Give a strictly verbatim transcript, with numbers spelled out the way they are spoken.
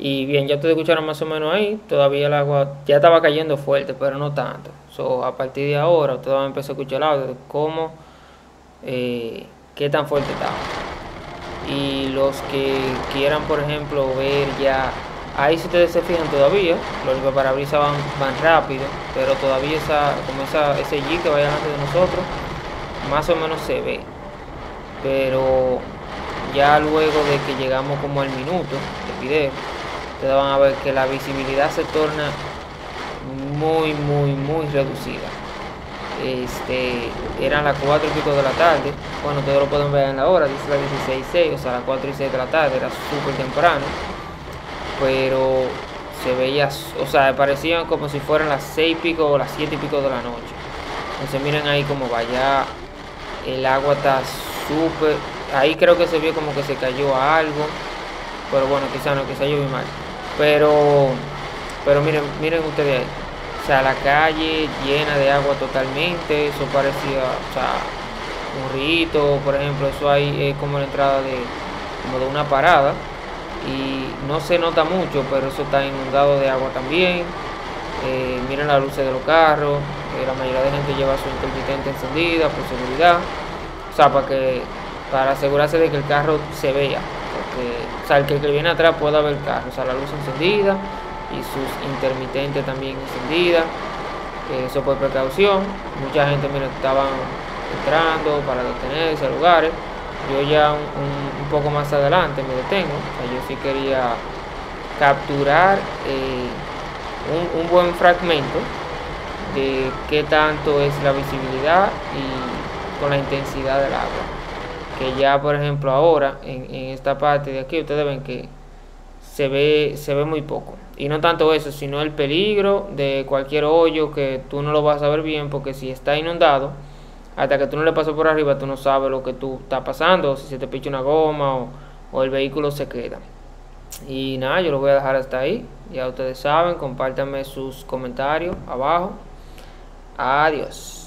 Y bien, ya ustedes escucharon más o menos ahí, todavía el agua ya estaba cayendo fuerte, pero no tanto. So, a partir de ahora, ustedes van a empezar a escuchar el audio de cómo, eh, qué tan fuerte estaba. Y los que quieran, por ejemplo, ver ya, ahí si ustedes se fijan todavía, los limpiaparabrisas van, van rápido, pero todavía esa, como esa, ese Jeep que vaya delante de nosotros, más o menos se ve. Pero ya luego de que llegamos como al minuto de video, ustedes van a ver que la visibilidad se torna muy, muy, muy reducida. Este, eran las cuatro y pico de la tarde. Bueno, ustedes lo pueden ver en la hora, dice las dieciséis y seis, o sea, las cuatro y seis de la tarde, era súper temprano. Pero se veía, o sea, parecían como si fueran las seis y pico o las siete y pico de la noche. Entonces miren ahí como vaya, el agua está súper, ahí creo que se vio como que se cayó algo, pero bueno, quizá no, quizá yo vi mal. Pero, pero miren, miren ustedes ahí. O sea, la calle llena de agua totalmente, eso parecía, o sea, un río, por ejemplo, eso ahí es como la entrada de, como de una parada, y no se nota mucho, pero eso está inundado de agua también. Eh, miren las luces de los carros, eh, la mayoría de gente lleva su intermitente encendida por seguridad, o sea, para que, para asegurarse de que el carro se vea, porque, o sea, el que, el que viene atrás pueda ver el carro, o sea, la luz encendida y sus intermitentes también encendidas, eh, eso por precaución. Mucha gente, mira, estaban entrando para detenerse a lugares. Yo ya un, un, un poco más adelante me detengo, o sea, yo sí quería capturar eh, un, un buen fragmento de qué tanto es la visibilidad y con la intensidad del agua, que ya por ejemplo ahora en, en esta parte de aquí ustedes ven que se ve, se ve muy poco. Y no tanto eso, sino el peligro de cualquier hoyo que tú no lo vas a ver bien, porque si está inundado, hasta que tú no le pasas por arriba, tú no sabes lo que tú está pasando, o si se te picha una goma o, o el vehículo se queda. Y nada, yo lo voy a dejar hasta ahí. Ya ustedes saben, compártanme sus comentarios abajo. Adiós.